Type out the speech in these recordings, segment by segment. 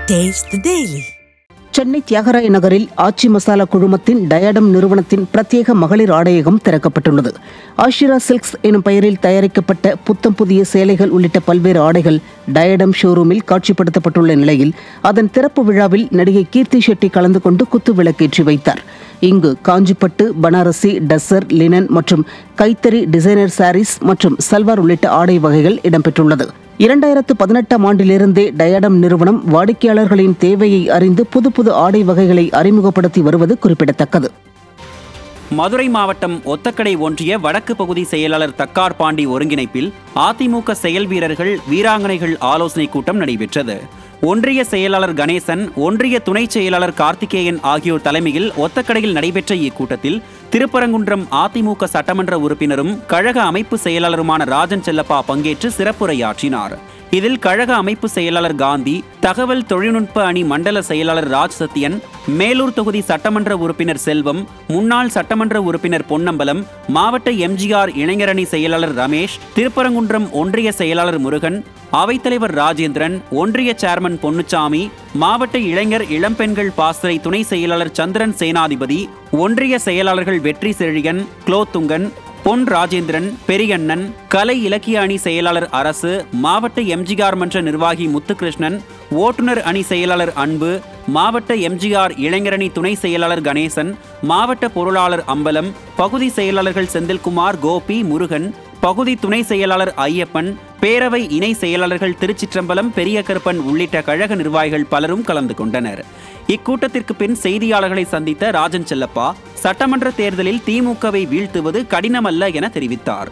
Taste the Daily. Chennai Thyagaraya நகரில் ஆச்சி மசாலா குழுமத்தின் diadem நிறுவனத்தின் பிரத்யேக மகளிர் ஆடையகம் திறக்கப்பட்டுள்ளது. ஆஷிரா சில்க்ஸ் எனும் பெயரில் தயாரிக்கப்பட்ட புத்தம் புதிய சேலைகள் உள்ளிட்ட பல்வேறு ஆடைகள் டயடம் ஷோரூமில் காட்சிப்படுத்தப்பட்டுள்ள நிலையில் அதன் திறப்பு விழாவில் நடிகை கீர்த்தி ஷெட்டி கலந்து கொண்டு குத்து விளக்கேற்றி வைத்தார். இங்கு காஞ்சிப்பட்டு, பனாரசி, டஸ்ஸர், லினன் மற்றும் கைத்தறி டிசைனர் சாரீஸ் மற்றும் சல்வார் உள்ளிட்ட ஆடை வகைகள் இடம்பெற்றுள்ளது. 2018ஆம் ஆண்டிலிருந்தே டயடம் நிறுவனம் வாடிக்கையாளர்களின் தேவையை அறிந்து புது புது ஆடை வகைகளை அறிமுகப்படுத்தி வருவது குறிப்பிடத்தக்கது. மதுரை மாவட்டம் ஒத்தக்கடை ஒன்றிய வடக்கு பகுதி செயலாளர் தக்கார் பாண்டி ஒருங்கிணைப்பில் அதிமுக செயல் வீரர்கள், வீராங்கனைகள் ஆலோசனை கூட்டம் நடைபெற்றது. ஒன்றிய செயலாளர் கணேசன், ஒன்றிய துணை செயலாளர் கார்த்திகேயன் ஆகியோர் தலைமையில் ஒத்தக்கடையில் நடைபெற்ற இக்கூட்டத்தில் திருப்பரங்குன்றம் அதிமுக சட்டமன்ற உறுப்பினரும் கழக அமைப்பு செயலாளருமான ராஜன் செல்லப்பா பங்கேற்று சிறப்புரையாற்றினார். இதில் கழக அமைப்பு செயலாளர் காந்தி, தகவல் தொழில்நுட்ப அணி மண்டல செயலாளர் ராஜ் சத்யன், மேலூர் தொகுதி சட்டமன்ற உறுப்பினர் செல்வம், முன்னாள் சட்டமன்ற உறுப்பினர் பொன்னம்பலம், மாவட்ட எம்ஜிஆர் இளைஞரணி செயலாளர் ரமேஷ், திருப்பரங்குன்றம் ஒன்றிய செயலாளர் முருகன், அவைத்தலைவர் ராஜேந்திரன், ஒன்றிய சேர்மன் பொன்னுச்சாமி, மாவட்ட இளைஞர் இளம்பெண்கள் பாசறை துணை செயலாளர் சந்திரன் சேனாதிபதி, ஒன்றிய செயலாளர்கள் வெற்றி செழியன், குலோத்துங்கன், பொன் ராஜேந்திரன், பெரியண்ணன், கலை இலக்கிய அணி செயலாளர் அரசு, மாவட்ட எம்ஜிஆர் மன்ற நிர்வாகி முத்துகிருஷ்ணன், ஓட்டுநர் அணி செயலாளர் அன்பு, மாவட்ட எம்ஜிஆர் இளைஞரணி துணை செயலாளர் கணேசன், மாவட்ட பொருளாளர் அம்பலம், பகுதி செயலாளர்கள் செந்தில்குமார், கோபி, முருகன், பகுதி துணை செயலாளர் ஐயப்பன், பேரவை இணை செயலாளர்கள் திருச்சிற்றம்பலம், பெரிய கருப்பன் உள்ளிட்ட கழக நிர்வாகிகள் பலரும் கலந்து கொண்டனர். இக்கூட்டத்திற்கு பின் செய்தியாளர்களை சந்தித்த ராஜன் செல்லப்பா, சட்டமன்ற தேர்தலில் திமுகவை வீழ்த்துவது கடினமல்ல என தெரிவித்தார்.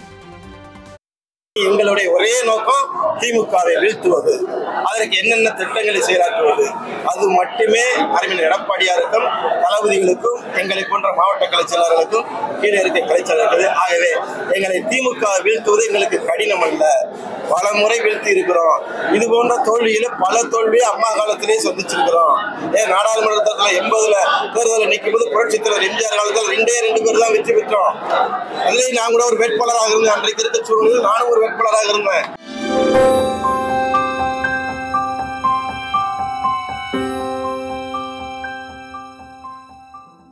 எங்களுடைய ஒரே நோக்கம் திமுகவை வீழ்த்துவது, அதற்கு என்னென்ன திட்டங்களை செயலாற்றுவது, அது மட்டுமே அறிஞர் எடப்பாடியாருக்கும் தளபதிகளுக்கும் எங்களை போன்ற மாவட்ட கலைச்செயலாளர்களுக்கும் கீழே இருக்க கலைச்செயலாளர்கள். ஆகவே எங்களை திமுக வீழ்த்துவது எங்களுக்கு கடினம் அல்ல, பல முறை வீழ்த்தி இருக்கிறோம். இது போன்ற தோல்வியில பல தோல்வியை அம்மா காலத்திலே சந்திச்சிருக்கிறோம். நாடாளுமன்றத்தில் 80ல் தேர்தலில் நிற்கும் போது புரட்சித் தலைவர் எம்ஜிஆர் காலத்தில் 2 பேர் தான் வெற்றி பெற்றோம். அதிலே நான் கூட ஒரு வேட்பாளராக இருந்தேன். அன்றைக்கு இருக்க சூழ்நிலையில் நானும் ஒரு வேட்பாளராக இருந்தேன்.